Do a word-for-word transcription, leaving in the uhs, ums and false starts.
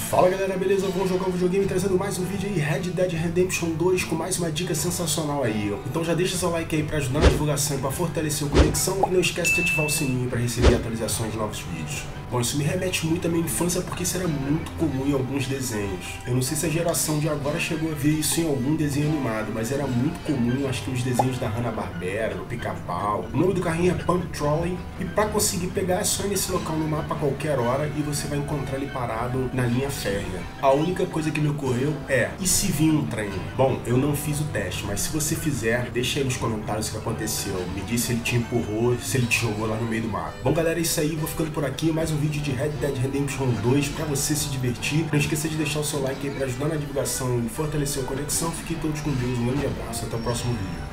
Fala galera, beleza? Vamos jogar um videogame trazendo mais um vídeo aí, Red Dead Redemption dois, com mais uma dica sensacional aí. Então já deixa seu like aí pra ajudar na divulgação e pra fortalecer a conexão, e não esquece de ativar o sininho pra receber atualizações de novos vídeos. Bom, isso me remete muito à minha infância porque isso era muito comum em alguns desenhos. Eu não sei se a geração de agora chegou a ver isso em algum desenho animado, mas era muito comum, acho que os desenhos da Hanna-Barbera, do Pica-Pau. O nome do carrinho é Pump Trolley, e pra conseguir pegar é só ir nesse local no mapa a qualquer hora e você vai encontrar ele parado na linha férrea. A única coisa que me ocorreu é, e se vir um trem? Bom, eu não fiz o teste, mas se você fizer, deixa aí nos comentários o que aconteceu. Me diz se ele te empurrou, se ele te jogou lá no meio do mar. Bom galera, é isso aí, vou ficando por aqui, mais um vídeo de Red Dead Redemption dois pra você se divertir. Não esqueça de deixar o seu like aí pra ajudar na divulgação e fortalecer a conexão. Fiquem todos com Deus, um grande abraço, até o próximo vídeo.